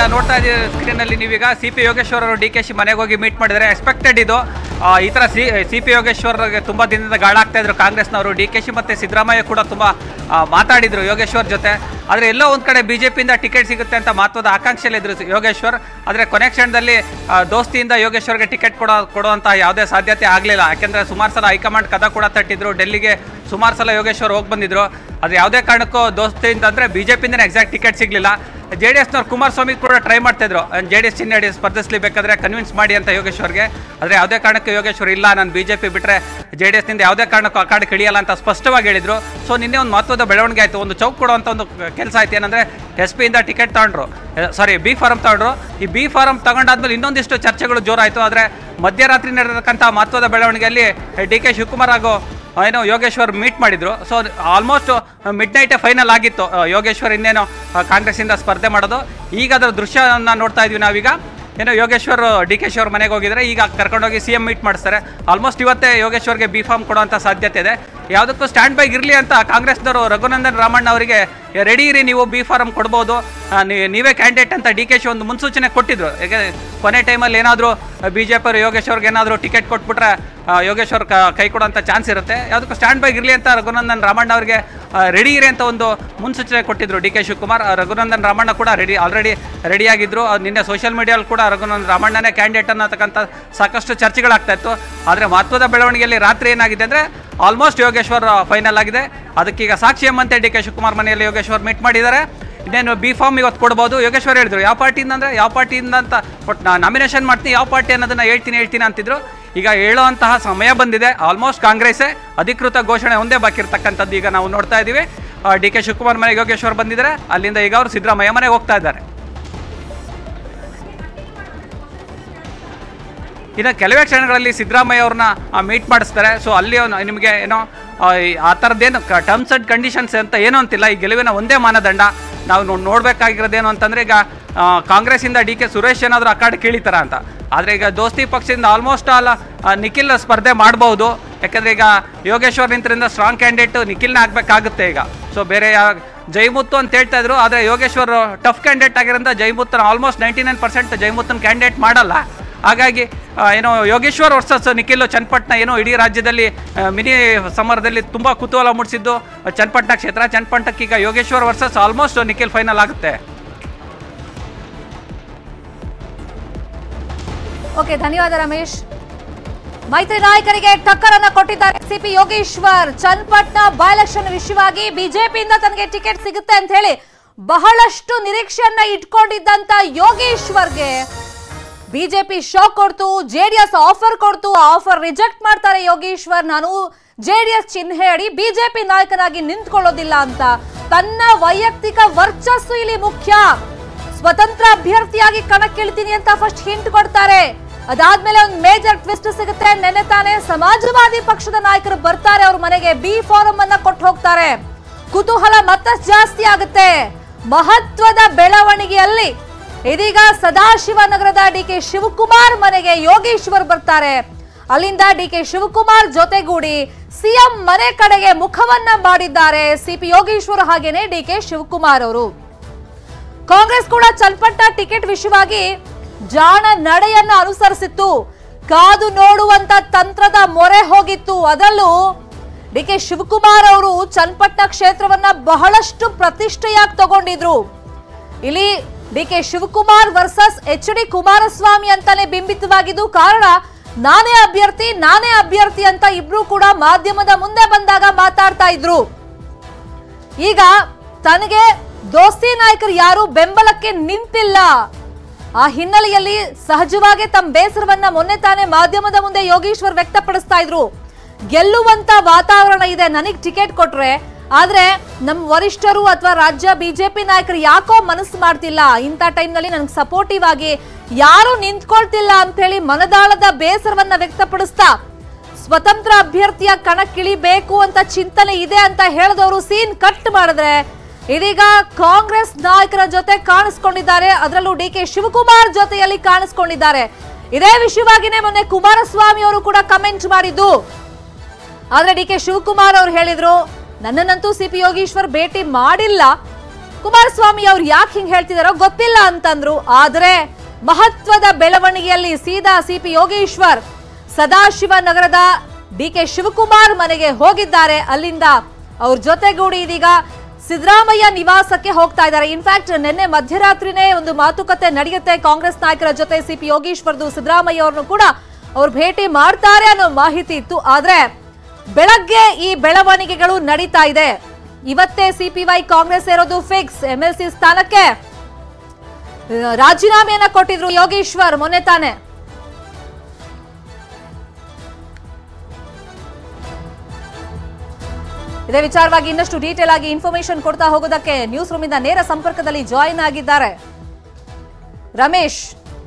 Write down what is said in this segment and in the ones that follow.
ನೋಡ್ತಾ ಇದ್ದೀವಿ ಸ್ಕ್ರೀನಲ್ಲಿ ನೀವೀಗ ಸಿ.ಪಿ. ಯೋಗೇಶ್ವರ್ ಅವರು ಡಿ.ಕೆ. ಶಿ ಮನೆಗೆ ಹೋಗಿ ಮೀಟ್ ಮಾಡಿದ್ದಾರೆ. ಎಕ್ಸ್ಪೆಕ್ಟೆಡ್ ಇದು. ಈ ಥರ ಸಿ.ಪಿ. ಯೋಗೇಶ್ವರ್ಗೆ ತುಂಬ ದಿನದಿಂದ ಗಾಳಾಗ್ತಾ ಇದ್ರು ಕಾಂಗ್ರೆಸ್ನವರು. ಡಿ.ಕೆ. ಶಿ ಮತ್ತು ಸಿದ್ದರಾಮಯ್ಯ ಕೂಡ ತುಂಬ ಮಾತಾಡಿದರು ಯೋಗೇಶ್ವರ್ ಜೊತೆ. ಆದರೆ ಎಲ್ಲೋ ಒಂದು ಕಡೆ BJPಯಿಂದ ಟಿಕೆಟ್ ಸಿಗುತ್ತೆ ಅಂತ ಮಹತ್ವದ ಆಕಾಂಕ್ಷೆಯಲ್ಲಿದ್ದರು ಯೋಗೇಶ್ವರ್. ಆದರೆ ಕೊನೆ ಕ್ಷಣದಲ್ಲಿ ದೋಸ್ತಿಯಿಂದ ಯೋಗೇಶ್ವರ್ಗೆ ಟಿಕೆಟ್ ಕೊಡುವಂಥ ಯಾವುದೇ ಸಾಧ್ಯತೆ ಆಗಲಿಲ್ಲ. ಯಾಕೆಂದರೆ ಸುಮಾರು ಸಲ ಹೈಕಮಾಂಡ್ ಕದ ಕೂಡ ತಟ್ಟಿದ್ರು. ಡೆಲ್ಲಿಗೆ ಸುಮಾರು ಸಲ ಯೋಗೇಶ್ವರ್ ಹೋಗಿ ಬಂದಿದ್ರು. ಅದು ಯಾವುದೇ ಕಾರಣಕ್ಕೂ ದೋಸ್ತಿಯಿಂದ ಅಂದರೆ BJPಯಿಂದನೇ ಎಕ್ಸಾಕ್ಟ್ ಟಿಕೆಟ್ ಸಿಗಲಿಲ್ಲ. JDSನವ್ರು ಕುಮಾರಸ್ವಾಮಿ ಕೂಡ ಟ್ರೈ ಮಾಡ್ತಾಯಿದ್ರು, JDS ಚಿಹ್ನೆ ಸ್ಪರ್ಧಿಸಲಿ ಬೇಕಾದರೆ ಕನ್ವಿನ್ಸ್ ಮಾಡಿ ಅಂತ ಯೋಗೇಶ್ವರ್ಗೆ. ಆದರೆ ಯಾವುದೇ ಕಾರಣಕ್ಕೂ ಯೋಗೇಶ್ವರ್ ಇಲ್ಲ, ನಾನು BJP ಬಿಟ್ಟರೆ JDSನಿಂದ ಯಾವುದೇ ಕಾರಣಕ್ಕೂ ಅಖಾಡಕ್ಕೆ ಇಳಿಯಲ್ಲ ಅಂತ ಸ್ಪಷ್ಟವಾಗಿ ಹೇಳಿದರು. ಸೊ ನಿನ್ನೆ ಒಂದು ಮಹತ್ವದ ಬೆಳವಣಿಗೆ ಆಯಿತು. ಒಂದು ಚೌಕ್ ಕೊಡುವಂಥ ಒಂದು ಕೆಲಸ ಆಯ್ತು. ಏನಂದರೆ SP ಇಂದ ಟಿಕೆಟ್ ತಗೊಂಡ್ರು, B ಫಾರಂ ತಗೊಂಡ್ರು. ಈ B ಫಾರಂ ತಗೊಂಡಾದ್ಮೇಲೆ ಇನ್ನೊಂದಿಷ್ಟು ಚರ್ಚೆಗಳು ಜೋರಾಯಿತು. ಆದರೆ ಮಧ್ಯರಾತ್ರಿ ನಡೆದಕ್ಕಂಥ ಮಹತ್ವದ ಬೆಳವಣಿಗೆಯಲ್ಲಿ D.K. ಶಿವಕುಮಾರ್ ಹಾಗೂ ಏನೋ ಯೋಗೇಶ್ವರ್ ಮೀಟ್ ಮಾಡಿದ್ರು. ಸೊ ಆಲ್ಮೋಸ್ಟ್ ಮಿಡ್ ನೈಟೇ ಫೈನಲ್ ಆಗಿತ್ತು ಯೋಗೇಶ್ವರ್ ಇನ್ನೇನೋ ಕಾಂಗ್ರೆಸ್ಸಿಂದ ಸ್ಪರ್ಧೆ ಮಾಡೋದು. ಈಗ ಅದರ ದೃಶ್ಯವನ್ನು ನೋಡ್ತಾ ಇದ್ವಿ ನಾವೀಗ. ಏನೋ ಯೋಗೇಶ್ವರ್ D.K. ಶಿ ಅವ್ರ ಮನೆಗೆ ಹೋಗಿದ್ದಾರೆ. ಈಗ ಕರ್ಕೊಂಡೋಗಿ CM ಮೀಟ್ ಮಾಡಿಸ್ತಾರೆ. ಆಲ್ಮೋಸ್ಟ್ ಇವತ್ತೇ ಯೋಗೇಶ್ವರ್ಗೆ B ಫಾರ್ಮ್ ಕೊಡುವಂಥ ಸಾಧ್ಯತೆ ಇದೆ. ಯಾವುದಕ್ಕೂ ಸ್ಟ್ಯಾಂಡ್ ಬೈ ಇರಲಿ ಅಂತ ಕಾಂಗ್ರೆಸ್ನವರು ರಘುನಂದನ್ ರಾಮಣ್ಣ ಅವರಿಗೆ ರೆಡಿ ಇರಿ, ನೀವು B ಫಾರಂ ಕೊಡ್ಬೋದು, ನೀವೇ ಕ್ಯಾಂಡಿಡೇಟ್ ಅಂತ D.K. ಶಿ ಒಂದು ಮುನ್ಸೂಚನೆ ಕೊಟ್ಟಿದ್ರು. ಯಾಕೆ ಕೊನೆ ಟೈಮಲ್ಲಿ ಏನಾದರೂ BJP ಅವರು ಯೋಗೇಶ್ವರ್ಗೆ ಏನಾದರೂ ಟಿಕೆಟ್ ಕೊಟ್ಬಿಟ್ರೆ ಯೋಗೇಶ್ವರ್ ಕೈ ಕೊಡೋಂಥ ಚಾನ್ಸ್ ಇರುತ್ತೆ. ಯಾವುದಕ್ಕೂ ಸ್ಟ್ಯಾಂಡ್ ಬೈ ಇರಲಿ ಅಂತ ರಘುನಂದನ್ ರಾಮಣ್ಣ ಅವರಿಗೆ ರೆಡಿ ಇರಿ ಅಂತ ಒಂದು ಮುನ್ಸೂಚನೆ ಕೊಟ್ಟಿದ್ರು D.K. ಶಿವಕುಮಾರ್. ರಘುನಂದನ್ ರಾಮಣ್ಣ ಕೂಡ ಆಲ್ರೆಡಿ ರೆಡಿಯಾಗಿದ್ದರು. ನಿನ್ನೆ ಸೋಷಿಯಲ್ ಮೀಡಿಯಲ್ಲಿ ಕೂಡ ರಘುನಂದನ್ ರಾಮಣ್ಣನೇ ಕ್ಯಾಂಡಿಡೇಟ್ ಅನ್ನತಕ್ಕಂಥ ಸಾಕಷ್ಟು ಚರ್ಚೆಗಳಾಗ್ತಾ ಇತ್ತು. ಆದರೆ ಮಹತ್ವದ ಬೆಳವಣಿಗೆಯಲ್ಲಿ ರಾತ್ರಿ ಏನಾಗಿದೆ ಅಂದರೆ ಆಲ್ಮೋಸ್ಟ್ ಯೋಗೇಶ್ವರ್ ಫೈನಲ್ ಆಗಿದೆ. ಅದಕ್ಕೀಗ ಸಾಕ್ಷಿ ಎಂಬಂತೆ D.K. ಶಿವಕುಮಾರ್ ಮನೆಯಲ್ಲಿ ಯೋಗೇಶ್ವರ್ ಮೀಟ್ ಮಾಡಿದ್ದಾರೆ. ಇನ್ನೇನು B ಫಾರ್ಮ್ ಇವತ್ತು ಕೊಡ್ಬೋದು. ಯೋಗೇಶ್ವರ್ ಹೇಳಿದ್ರು ಯಾವ ಪಾರ್ಟಿಯಿಂದ ಅಂದರೆ ಯಾವ ಪಾರ್ಟಿಯಿಂದ ಅಂತ ನಾಮಿನೇಷನ್ ಮಾಡ್ತೀನಿ, ಯಾವ ಪಾರ್ಟಿ ಅನ್ನೋದನ್ನು ಹೇಳ್ತೀನಿ ಅಂತಿದ್ರು. ಈಗ ಹೇಳುವಂತಹ ಸಮಯ ಬಂದಿದೆ. ಆಲ್ಮೋಸ್ಟ್ ಕಾಂಗ್ರೆಸ್ಸೇ ಅಧಿಕೃತ ಘೋಷಣೆ ಒಂದೇ ಬಾಕಿ ಇರ್ತಕ್ಕಂಥದ್ದು ಈಗ ನಾವು ನೋಡ್ತಾ ಇದ್ದೀವಿ. D.K. ಶಿವಕುಮಾರ್ ಮನೆಗೆ ಯೋಗೇಶ್ವರ್ ಬಂದಿದ್ದಾರೆ. ಅಲ್ಲಿಂದ ಈಗ ಅವರು ಸಿದ್ದರಾಮಯ್ಯ ಮನೆಗೆ ಹೋಗ್ತಾ ಇದ್ದಾರೆ. ಇನ್ನು ಕೆಲವೇ ಕ್ಷಣಗಳಲ್ಲಿ ಸಿದ್ದರಾಮಯ್ಯ ಅವ್ರನ್ನ ಮೀಟ್ ಮಾಡಿಸ್ತಾರೆ. ಸೊ ಅಲ್ಲಿ ನಿಮಗೆ ಏನೋ ಆ ಥರದ್ದೇನು ಟರ್ಮ್ಸ್ ಆ್ಯಂಡ್ ಕಂಡೀಷನ್ಸ್ ಅಂತ ಏನೂ ಅಂತಿಲ್ಲ. ಈ ಗೆಲುವಿನ ಒಂದೇ ಮಾನದಂಡ ನಾವು ನೋಡಬೇಕಾಗಿರೋದೇನು ಅಂತಂದರೆ, ಈಗ ಕಾಂಗ್ರೆಸ್ಸಿಂದ D.K. ಸುರೇಶ್ ಏನಾದರೂ ಅಖಾಡಕ್ಕೆ ಇಳಿತಾರ ಅಂತ. ಆದರೆ ಈಗ ದೋಸ್ತಿ ಪಕ್ಷದಿಂದ ಆಲ್ಮೋಸ್ಟ್ ಆಲ್ ನಿಖಿಲ್ ಸ್ಪರ್ಧೆ ಮಾಡ್ಬೋದು. ಯಾಕೆಂದರೆ ಈಗ ಯೋಗೇಶ್ವರ್ ನಿಂತರಿಂದ ಸ್ಟ್ರಾಂಗ್ ಕ್ಯಾಂಡಿಡೇಟ್ ನಿಖಿಲ್ನ ಆಗಬೇಕಾಗುತ್ತೆ ಈಗ. ಸೊ ಬೇರೆ ಜೈಮುತ್ತು ಅಂತ ಹೇಳ್ತಾ ಇದ್ರು. ಆದರೆ ಯೋಗೇಶ್ವರ್ ಟಫ್ ಕ್ಯಾಂಡಿಡೇಟ್ ಆಗಿರೋದ್ರಿಂದ ಜೈಮುತ್ತನ ಆಲ್ಮೋಸ್ಟ್ 99% ಜೈಮುತ್ತನ ಕ್ಯಾಂಡಿಡೇಟ್ ಮಾಡಲ್ಲ. ಹಾಗಾಗಿ ಏನೋ ಯೋಗೇಶ್ವರ್ ವರ್ಸಸ್ ನಿಖಿಲ್ ಚನ್ನಪಟ್ಟಣ ಏನೋ ಇಡೀ ರಾಜ್ಯದಲ್ಲಿ ಮಿನಿ ಸಮರದಲ್ಲಿ ತುಂಬ ಕುತೂಹಲ ಮೂಡಿಸಿದ್ದು ಚನ್ನಪಟ್ಟಣ ಕ್ಷೇತ್ರ. ಚನ್ನಪಟ್ಟಣಕ್ಕೆ ಈಗ Yogeshwar versus almost Nikhil final ಆಗುತ್ತೆ. ಓಕೆ, ಧನ್ಯವಾದ ರಮೇಶ್. ಮೈತ್ರಿ ನಾಯಕರಿಗೆ ಟಕ್ಕರನ್ನ ಕೊಟ್ಟಿದ್ದಾರೆ C P. Yogeshwar. Channapatna by election ವಿಷಯವಾಗಿ ಬಿಜೆಪಿಯಿಂದ ತನಗೆ ಟಿಕೆಟ್ ಸಿಗುತ್ತೆ ಅಂತ ಹೇಳಿ ಬಹಳಷ್ಟು ನಿರೀಕ್ಷೆಯನ್ನ ಇಟ್ಕೊಂಡಿದ್ದಂತ ಯೋಗೇಶ್ವರ್ಗೆ ಬಿಜೆಪಿ ಶಾಕ್ ಕೊಡ್ತು, JDS ಆಫರ್ ಕೊಡ್ತು. ಆಫರ್ ರಿಜೆಕ್ಟ್ ಮಾಡ್ತಾರೆ ಯೋಗೇಶ್ವರ್. ನಾನು JDS ಚಿಹ್ನೆ ಅಡಿ ಬಿಜೆಪಿ ನಾಯಕನಾಗಿ ನಿಂತ್ಕೊಳ್ಳೋದಿಲ್ಲ ಅಂತ. ತನ್ನ ವೈಯಕ್ತಿಕ ವರ್ಚಸ್ಸು ಇಲ್ಲಿ ಮುಖ್ಯ, ಸ್ವತಂತ್ರ ಅಭ್ಯರ್ಥಿಯಾಗಿ ಕಣಕ್ಕಿಳ್ತೀನಿ ಅಂತ ಫಸ್ಟ್ ಹಿಂಟ್ ಕೊಡ್ತಾರೆ. ಅದಾದ್ಮೇಲೆ ಒಂದು ಮೇಜರ್ ಟ್ವಿಸ್ಟ್ ಸಿಗುತ್ತೆ. ನೆನ್ನೆ ತಾನೇ ಸಮಾಜವಾದಿ ಪಕ್ಷದ ನಾಯಕರು ಬರ್ತಾರೆ ಅವ್ರ ಮನೆಗೆ, B ಫಾರಂ ಅನ್ನ ಕೊಟ್ಟು ಹೋಗ್ತಾರೆ. ಕುತೂಹಲ ಮತ್ತಷ್ಟು ಜಾಸ್ತಿ ಆಗುತ್ತೆ. ಮಹತ್ವದ ಬೆಳವಣಿಗೆಯಲ್ಲಿ ಇದೀಗ ಸದಾಶಿವನಗರದ D.K. ಶಿವಕುಮಾರ್ ಮನೆಗೆ ಯೋಗೇಶ್ವರ್ ಬರ್ತಾರೆ. ಅಲ್ಲಿಂದ D.K. ಶಿವಕುಮಾರ್ ಜೊತೆಗೂಡಿ CM ಮನೆ ಕಡೆಗೆ ಮುಖವನ್ನ ಮಾಡಿದ್ದಾರೆ ಸಿ.ಪಿ. ಯೋಗೇಶ್ವರ್ ಹಾಗೇನೆ D.K. ಶಿವಕುಮಾರ್ ಅವರು. ಕಾಂಗ್ರೆಸ್ ಕೂಡ ಚನ್ನಪಟ್ಟಣ ಟಿಕೆಟ್ ವಿಷಯವಾಗಿ ಜಾಣ ನಡೆಯನ್ನ ಅನುಸರಿಸಿತ್ತು. ಕಾದು ನೋಡುವಂತ ತಂತ್ರದ ಮೊರೆ ಹೋಗಿತ್ತು. ಅದರಲ್ಲೂ D.K. ಶಿವಕುಮಾರ್ ಅವರು ಚನ್ನಪಟ್ಟಣ ಕ್ಷೇತ್ರವನ್ನ ಬಹಳಷ್ಟು ಪ್ರತಿಷ್ಠೆಯಾಗಿ ತಗೊಂಡಿದ್ರು. ಇಲ್ಲಿ D.K. Shivakumar versus HD Kumaraswamy ಅಂತಾನೆ ಬಿಂಬಿತವಾಗಿದ್ದು. ಕಾರಣ ನಾನೇ ಅಭ್ಯರ್ಥಿ ಅಂತ ಇಬ್ರು ಕೂಡ ಮಾಧ್ಯಮದ ಮುಂದೆ ಬಂದಾಗ ಮಾತಾಡ್ತಾ ಇದ್ರು. ಈಗ ತನಗೆ ದೋಸ್ತಿ ನಾಯಕರು ಯಾರು ಬೆಂಬಲಕ್ಕೆ ನಿಂತಿಲ್ಲ. ಆ ಹಿನ್ನೆಲೆಯಲ್ಲಿ ಸಹಜವಾಗಿ ತಮ್ಮ ಬೇಸರವನ್ನ ಮೊನ್ನೆ ತಾನೇ ಮಾಧ್ಯಮದ ಮುಂದೆ ಯೋಗೇಶ್ವರ್ ವ್ಯಕ್ತಪಡಿಸ್ತಾ ಇದ್ರು. ಗೆಲ್ಲುವಂತ ವಾತಾವರಣ ಇದೆ ನನಗೆ ಟಿಕೆಟ್ ಕೊಟ್ರೆ, ಆದ್ರೆ ನಮ್ಮ ವರಿಷ್ಠರು ಅಥವಾ ರಾಜ್ಯ ಬಿಜೆಪಿ ನಾಯಕರು ಯಾಕೋ ಮನಸ್ಸು ಮಾಡ್ತಿಲ್ಲ. ಇಂಥ ಟೈಮ್ನಲ್ಲಿ ನನಗೆ ಸಪೋರ್ಟಿವ್ ಆಗಿ ಯಾರು ನಿಂತ್ಕೊಳ್ತಿಲ್ಲ ಅಂತ ಹೇಳಿ ಮನದಾಳದ ಬೇಸರವನ್ನ ವ್ಯಕ್ತಪಡಿಸ್ತಾ ಸ್ವತಂತ್ರ ಅಭ್ಯರ್ಥಿಯ ಕಣಕ್ಕಿಳಿಬೇಕು ಅಂತ ಚಿಂತನೆ ಇದೆ ಅಂತ ಹೇಳಿದವರು ಸೀನ್ ಕಟ್ ಮಾಡಿದ್ರೆ ಇದೀಗ ಕಾಂಗ್ರೆಸ್ ನಾಯಕರ ಜೊತೆ ಕಾಣಿಸ್ಕೊಂಡಿದ್ದಾರೆ. ಅದರಲ್ಲೂ D.K. ಶಿವಕುಮಾರ್ ಜೊತೆಯಲ್ಲಿ ಕಾಣಿಸ್ಕೊಂಡಿದ್ದಾರೆ. ಇದೇ ವಿಷಯವಾಗಿನೇ ಮೊನ್ನೆ ಕುಮಾರಸ್ವಾಮಿ ಅವರು ಕೂಡ ಕಮೆಂಟ್ ಮಾಡಿದ್ದು. ಆದ್ರೆ D.K. ಶಿವಕುಮಾರ್ ಅವರು ಹೇಳಿದ್ರು, ನನ್ನನ್ನಂತೂ ಸಿ.ಪಿ. ಯೋಗೇಶ್ವರ್ ಭೇಟಿ ಮಾಡಿಲ್ಲ, ಕುಮಾರಸ್ವಾಮಿ ಅವ್ರು ಯಾಕೆ ಹಿಂಗ್ ಹೇಳ್ತಿದಾರೋ ಗೊತ್ತಿಲ್ಲ ಅಂತಂದ್ರು. ಆದ್ರೆ ಮಹತ್ವದ ಬೆಳವಣಿಗೆಯಲ್ಲಿ ಸೀದಾ ಸಿಪಿ ಯೋಗೇಶ್ವರ್ ಸದಾಶಿವನಗರದ ಡಿಕೆ ಶಿವಕುಮಾರ್ ಮನೆಗೆ ಹೋಗಿದ್ದಾರೆ. ಅಲ್ಲಿಂದ ಅವ್ರ ಜೊತೆಗೂಡಿ ಇದೀಗ ಸಿದ್ದರಾಮಯ್ಯ ನಿವಾಸಕ್ಕೆ ಹೋಗ್ತಾ ಇದ್ದಾರೆ. ಇನ್ಫ್ಯಾಕ್ಟ್ ನಿನ್ನೆ ಮಧ್ಯರಾತ್ರಿನೇ ಒಂದು ಮಾತುಕತೆ ನಡೆಯುತ್ತೆ ಕಾಂಗ್ರೆಸ್ ನಾಯಕರ ಜೊತೆ. ಸಿಪಿ ಯೋಗೇಶ್ವರ್ದು ಸಿದ್ದರಾಮಯ್ಯ ಅವ್ರನ್ನು ಕೂಡ ಅವ್ರು ಭೇಟಿ ಮಾಡ್ತಾರೆ ಅನ್ನೋ ಮಾಹಿತಿ ಇತ್ತು. ಆದ್ರೆ ಬೆಳಗ್ಗೆ ಈ ಬೆಳವಣಿಗೆಗಳು ನಡೀತಾ ಇದೆ. ಇವತ್ತೇ ಸಿಪಿವೈ ಕಾಂಗ್ರೆಸ್ ಸೇರೋದು ಫಿಕ್ಸ್. ಎಂಎಲ್ಸಿ ಸ್ಥಾನಕ್ಕೆ ರಾಜೀನಾಮೆಯನ್ನ ಕೊಟ್ಟಿದ್ರು ಯೋಗೇಶ್ವರ್ ಮೊನ್ನೆ ತಾನೆ. ಇದೇ ವಿಚಾರವಾಗಿ ಇನ್ನಷ್ಟು ಡೀಟೇಲ್ ಆಗಿ ಇನ್ಫಾರ್ಮೇಶನ್ ಕೊಡ್ತಾ ಹೋಗೋದಕ್ಕೆ ನ್ಯೂಸ್ ರೂಮ್ ಇಂದ ನೇರ ಸಂಪರ್ಕದಲ್ಲಿ ಜಾಯಿನ್ ಆಗಿದ್ದಾರೆ ರಮೇಶ್.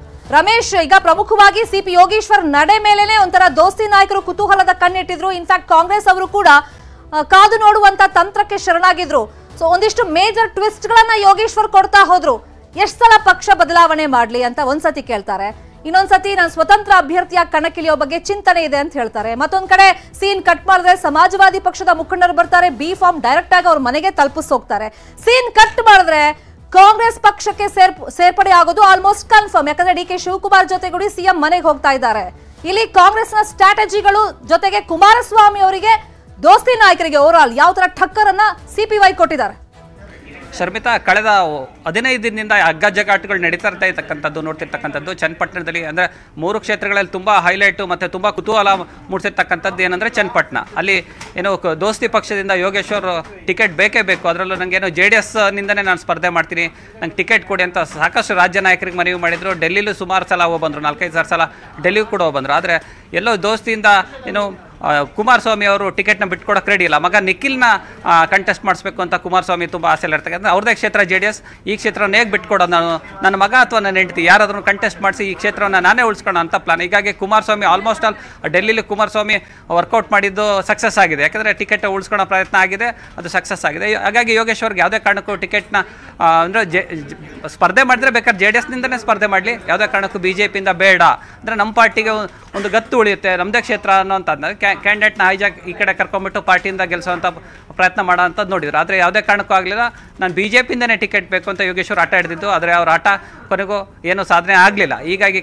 ಈಗ ಪ್ರಮುಖವಾಗಿ ಸಿಪಿ ಯೋಗೇಶ್ವರ್ ನಡೆ ಮೇಲೆನೆ ಒಂಥರ ದೋಸ್ತಿ ನಾಯಕರು ಕುತೂಹಲದ ಕಣ್ಣಿಟ್ಟಿದ್ರು. ಇನ್ಫ್ಯಾಕ್ಟ್ ಕಾಂಗ್ರೆಸ್ ಅವರು ಕೂಡ ಕಾದು ನೋಡುವಂತ ತಂತ್ರಕ್ಕೆ ಶರಣಾಗಿದ್ರು. ಸೊ ಒಂದಿಷ್ಟು ಮೇಜರ್ ಟ್ವಿಸ್ಟ್ ಗಳನ್ನ ಯೋಗೇಶ್ವರ್ ಕೊಡ್ತಾ ಹೋದ್ರು. ಎಷ್ಟು ಸಲ ಪಕ್ಷ ಬದಲಾವಣೆ ಮಾಡ್ಲಿ ಅಂತ ಒಂದ್ಸತಿ ಕೇಳ್ತಾರೆ, ಇನ್ನೊಂದ್ಸತಿ ನಾನು ಸ್ವತಂತ್ರ ಅಭ್ಯರ್ಥಿಯಾಗಿ ಕಣಕ್ಕಿಳಿಯೋ ಬಗ್ಗೆ ಚಿಂತನೆ ಇದೆ ಅಂತ ಹೇಳ್ತಾರೆ. ಮತ್ತೊಂದ್ ಕಡೆ ಸೀನ್ ಕಟ್ ಮಾಡಿದ್ರೆ ಸಮಾಜವಾದಿ ಪಕ್ಷದ ಮುಖಂಡರು ಬರ್ತಾರೆ, ಬಿ ಫಾರ್ಮ್ ಡೈರೆಕ್ಟ್ ಆಗಿ ಅವ್ರ ಮನೆಗೆ ತಲುಪಿಸೋಗ್ತಾರೆ. ಸೀನ್ ಕಟ್ ಮಾಡಿದ್ರೆ ಕಾಂಗ್ರೆಸ್ ಪಕ್ಷಕ್ಕೆ ಸೇರ್ಪಡೆ ಆಗೋದು ಆಲ್ಮೋಸ್ಟ್ ಕನ್ಫರ್ಮ್. ಯಾಕಂದ್ರೆ ಡಿಕೆ ಶಿವಕುಮಾರ್ ಜೊತೆಗೂಡಿ ಸಿಎಂ ಮನೆಗೆ ಹೋಗ್ತಾ ಇದ್ದಾರೆ. ಇಲ್ಲಿ ಕಾಂಗ್ರೆಸ್ನ ಸ್ಟ್ರಾಟಜಿಗಳು ಜೊತೆಗೆ ಕುಮಾರಸ್ವಾಮಿ ಅವರಿಗೆ ದೋಸ್ತಿ ನಾಯಕರಿಗೆ ಓವರ್ ಆಲ್ ಯಾವ ತರ ಠಕ್ಕರ್ ಅನ್ನ ಸಿಪಿವೈ ಕೊಟ್ಟಿದ್ದಾರೆ. ಶರ್ಮಿತಾ, ಕಳೆದ 15 ದಿನದಿಂದ ಹಗ್ಗಜಗ್ಗಾಟುಗಳು ನಡೀತಾ ಇರ್ತಕ್ಕಂಥದ್ದು ನೋಡ್ತಿರ್ತಕ್ಕಂಥದ್ದು ಚನ್ನಪಟ್ಟಣದಲ್ಲಿ. ಅಂದರೆ 3 ಕ್ಷೇತ್ರಗಳಲ್ಲಿ ತುಂಬ ಹೈಲೈಟು ಮತ್ತು ತುಂಬ ಕುತೂಹಲ ಮೂಡಿಸಿರ್ತಕ್ಕಂಥದ್ದು ಏನಂದರೆ ಚನ್ನಪಟ್ಟಣ. ಅಲ್ಲಿ ಏನು ದೋಸ್ತಿ ಪಕ್ಷದಿಂದ ಯೋಗೇಶ್ವರ್ ಟಿಕೆಟ್ ಬೇಕೇ ಬೇಕು, ಅದರಲ್ಲೂ ನನಗೇನು JDS ನಿಂದನೇ ನಾನು ಸ್ಪರ್ಧೆ ಮಾಡ್ತೀನಿ, ನಂಗೆ ಟಿಕೆಟ್ ಕೊಡಿ ಅಂತ ಸಾಕಷ್ಟು ರಾಜ್ಯ ನಾಯಕರಿಗೆ ಮನವಿ ಮಾಡಿದರು. ಡೆಲ್ಲಿಲೂ ಸುಮಾರು ಸಲ ಹೋಗ್ಬಂದರು, 4-5 ಸಲ ಡೆಲ್ಲಿಗೂ ಕೂಡ ಹೋಗ್ಬಂದರು. ಆದರೆ ಎಲ್ಲೋ ದೋಸ್ತಿಯಿಂದ ಏನು ಕುಮಾರಸ್ವಾಮಿ ಅವರು ಟಿಕೆಟ್ನ ಬಿಟ್ಕೊಡಕ್ಕೆ ರೆಡಿ ಇಲ್ಲ. ಮಗ ನಿಖಿಲ್ನ ಕಂಟೆಸ್ಟ್ ಮಾಡಿಸ್ಬೇಕು ಅಂತ ಕುಮಾರಸ್ವಾಮಿ ತುಂಬ ಆಸೆ ಇರ್ತಕ್ಕಂಥ ಅವ್ರದೇ ಕ್ಷೇತ್ರ JDS. ಈ ಕ್ಷೇತ್ರವನ್ನು ಹೇಗೆ ಬಿಟ್ಕೊಡೋದು, ನಾನು ನನ್ನ ಮಗ ಅಥವಾ ನನ್ನ ಹೆಂಡತಿ ಯಾರಾದ್ರೂ ಕಂಟೆಸ್ಟ್ ಮಾಡಿಸಿ ಈ ಕ್ಷೇತ್ರವನ್ನು ನಾನೇ ಉಳಿಸ್ಕೊಳ್ಳೋ ಅಂತ ಪ್ಲಾನ್. ಹೀಗಾಗಿ ಕುಮಾರಸ್ವಾಮಿ ಆಲ್ಮೋಸ್ಟ್ ಆಲ್ ಡೆಲ್ಲಿಲಿ ಕುಮಾರಸ್ವಾಮಿ ವರ್ಕೌಟ್ ಮಾಡಿದ್ದು ಸಕ್ಸಸ್ ಆಗಿದೆ. ಯಾಕಂದರೆ ಟಿಕೆಟ್ ಉಳಿಸ್ಕೊಳ್ಳೋ ಪ್ರಯತ್ನ ಆಗಿದೆ, ಅದು ಸಕ್ಸಸ್ ಆಗಿದೆ. ಹಾಗಾಗಿ ಯೋಗೇಶ್ವರ್ಗೆ ಯಾವುದೇ ಕಾರಣಕ್ಕೂ ಟಿಕೆಟ್ನ ಅಂದರೆ ಸ್ಪರ್ಧೆ ಮಾಡಿದ್ರೆ ಬೇಕಾದ್ರೆ JDSನಿಂದನೇ ಸ್ಪರ್ಧೆ ಮಾಡಲಿ, ಯಾವುದೇ ಕಾರಣಕ್ಕೂ BJPಯಿಂದ ಬೇಡ. ಅಂದರೆ ನಮ್ಮ ಪಾರ್ಟಿಗೆ ಒಂದು ಗತ್ತು ಉಳಿಯುತ್ತೆ, ನಮ್ಮದೇ ಕ್ಷೇತ್ರ ಅನ್ನೋಂಥದ್ದು ಕ್ಯಾಂಡಿಡೇಟ್ನ ಹೈಜಾಕ್ ಈ ಕಡೆ ಕರ್ಕೊಂಡ್ಬಿಟ್ಟು ಪಾರ್ಟಿಯಿಂದ ಗೆಲ್ಲಿಸುವಂಥ ಪ್ರಯತ್ನ ಮಾಡೋ ಅಂಥದ್ದು ನೋಡಿದ್ರು. ಆದರೆ ಯಾವುದೇ ಕಾರಣಕ್ಕೂ ಆಗಲಿಲ್ಲ. ನಾನು BJPಯಿಂದನೇ ಟಿಕೆಟ್ ಬೇಕು ಅಂತ ಯೋಗೇಶ್ವರ್ ಆಟ ಹಿಡಿದಿದ್ದು, ಆದರೆ ಅವ್ರ ಆಟ ಕೊನೆಗೂ ಏನೂ ಸಾಧನೆ ಆಗಲಿಲ್ಲ. ಹೀಗಾಗಿ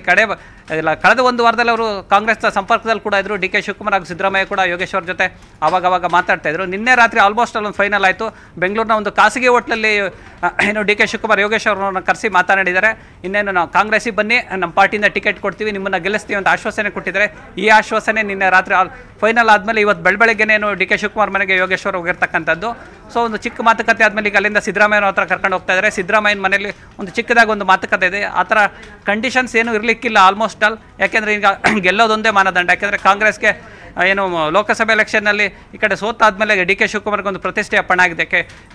ಕಳೆದ 1 ವಾರದಲ್ಲಿ ಅವರು ಕಾಂಗ್ರೆಸ್ನ ಸಂಪರ್ಕದಲ್ಲಿ ಕೂಡ ಇದ್ದರು. DK ಶಿವಕುಮಾರ್ ಹಾಗೂ ಸಿದ್ದರಾಮಯ್ಯ ಕೂಡ ಯೋಗೇಶ್ವರ್ ಜೊತೆ ಆವಾಗ ಮಾತಾಡ್ತಾ ಇದ್ರು. ನಿನ್ನೆ ರಾತ್ರಿ ಆಲ್ಮೋಸ್ಟ್ ಅಲ್ಲಿ ಒಂದು ಫೈನಲ್ ಆಯಿತು. ಬೆಂಗಳೂರಿನ ಒಂದು ಖಾಸಗಿ ಹೋಟ್ಲಲ್ಲಿ ಏನು DK ಶಿವಕುಮಾರ್ ಯೋಗೇಶ್ವರನ್ನ ಕರೆಸಿ ಮಾತನಾಡಿದ್ದಾರೆ. ಇನ್ನೇನು ನಾವು ಕಾಂಗ್ರೆಸ್ಸಿಗೆ ಬನ್ನಿ, ನಮ್ಮ ಪಾರ್ಟಿಯಿಂದ ಟಿಕೆಟ್ ಕೊಡ್ತೀವಿ, ನಿಮ್ಮನ್ನು ಗೆಲ್ಲಿಸ್ತೀವಿ ಅಂತ ಆಶ್ವಾಸನೆ ಕೊಟ್ಟಿದ್ದಾರೆ. ಈ ಆಶ್ವಾಸನೆ ನಿನ್ನೆ ರಾತ್ರಿ ಫೈನಲ್ ಆದಮೇಲೆ ಇವತ್ತು ಬೆಳಬೆಳಗ್ಗೆನೇನು DK ಶಿವಕುಮಾರ್ ಮನೆಗೆ ಯೋಗೇಶ್ವರ್ ಹೋಗಿರ್ತಕ್ಕಂಥದ್ದು. ಸೊ ಒಂದು ಚಿಕ್ಕ ಮಾತುಕತೆ ಆದಮೇಲೆ ಈಗ ಅಲ್ಲಿಂದ ಸಿದ್ದರಾಮಯ್ಯನ ಹತ್ರ ಕರ್ಕೊಂಡು ಹೋಗ್ತಾ ಇದ್ದಾರೆ. ಸಿದ್ದರಾಮಯ್ಯನ ಮನೆಯಲ್ಲಿ ಒಂದು ಚಿಕ್ಕದಾಗಿ ಒಂದು ಮಾತುಕತೆ ಇದೆ. ಆ ಥರ ಕಂಡೀಷನ್ಸ್ ಏನೂ ಇರಲಿಕ್ಕಿಲ್ಲ ಆಲ್ಮೋಸ್ಟ್ ಆಲ್. ಯಾಕೆಂದರೆ ಈಗ ಗೆಲ್ಲೋದೊಂದೇ ಮಾನದಂಡ. ಯಾಕೆಂದರೆ ಕಾಂಗ್ರೆಸ್ಗೆ ಏನು ಲೋಕಸಭೆ ಎಲೆಕ್ಷನ್ನಲ್ಲಿ ಈ ಕಡೆ ಸೋತಾದ್ಮೇಲೆ DK ಶಿವಕುಮಾರ್ಗೆ ಒಂದು ಪ್ರತಿಷ್ಠೆಯ ಪಣ ಆಗಿದೆ.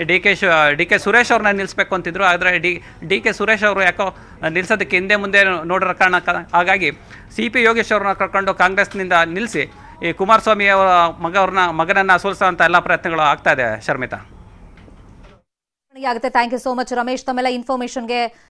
DK ಸುರೇಶ್ ಅವ್ರನ್ನ ನಿಲ್ಲಿಸಬೇಕು ಅಂತಿದ್ರು. ಆದರೆ DK ಸುರೇಶ್ ಅವರು ಯಾಕೋ ನಿಲ್ಲಿಸೋದಕ್ಕೆ ಹಿಂದೆ ಮುಂದೆ ನೋಡಿರೋ ಕಾರಣ, ಹಾಗಾಗಿ CP ಯೋಗೇಶ್ ಅವ್ರನ್ನ ಕರ್ಕೊಂಡು ಕಾಂಗ್ರೆಸ್ನಿಂದ ನಿಲ್ಲಿಸಿ ಈ ಕುಮಾರಸ್ವಾಮಿ ಅವರ ಮಗನನ್ನು ಸೋಲಿಸುವಂಥ ಎಲ್ಲ ಪ್ರಯತ್ನಗಳು ಆಗ್ತಾ ಇದೆ. ಶರ್ಮಿತಾ, ಆಗುತ್ತೆ. Thank you so much Ramesh, ತಮ್ಮೆಲ್ಲ ಇನ್ಫಾರ್ಮೇಶನ್ಗೆ.